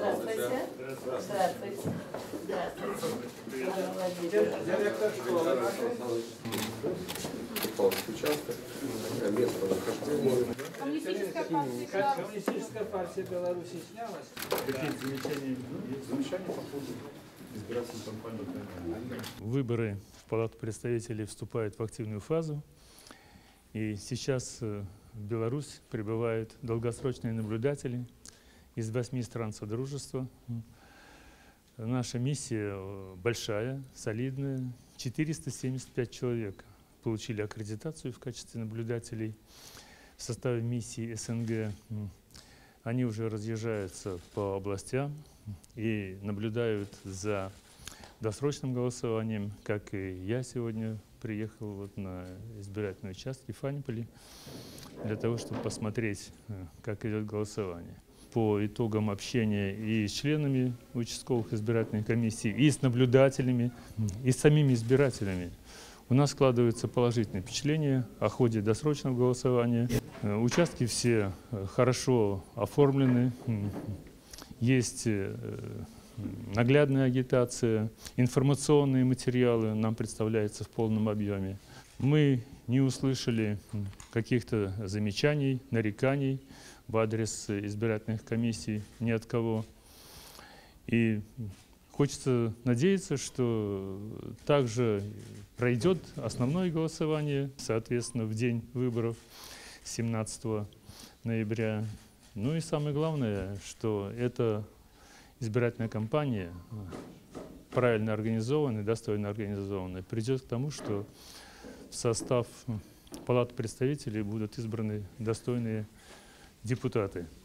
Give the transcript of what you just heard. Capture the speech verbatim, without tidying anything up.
Здравствуйте. Здравствуйте. Здравствуйте. Директор школы нашей. Участок, место нахождения. Коммунистическая партия Беларуси. Коммунистическая партия Беларуси снялась. Какие замечания есть? Замечания по поводу избирательной кампании? Выборы в Палату представителей вступают в активную фазу. И сейчас в Беларусь прибывают долгосрочные наблюдатели из восьми стран Содружества. Наша миссия большая, солидная. четыреста семьдесят пять человек получили аккредитацию в качестве наблюдателей в составе миссии СНГ. Они уже разъезжаются по областям и наблюдают за досрочным голосованием, как и я сегодня приехал вот на избирательный участок в Фаниполе для того, чтобы посмотреть, как идет голосование. По итогам общения и с членами участковых избирательных комиссий, и с наблюдателями, и с самими избирателями у нас складывается положительное впечатление о ходе досрочного голосования. Участки все хорошо оформлены, есть наглядная агитация, информационные материалы нам представляются в полном объеме. Мы не услышали каких-то замечаний, нареканий в адрес избирательных комиссий ни от кого. И хочется надеяться, что также пройдет основное голосование, соответственно, в день выборов семнадцатого ноября. Ну и самое главное, что эта избирательная кампания, правильно организованная, достойно организованная, придет к тому, что в состав Палаты представителей будут избраны достойные депутаты.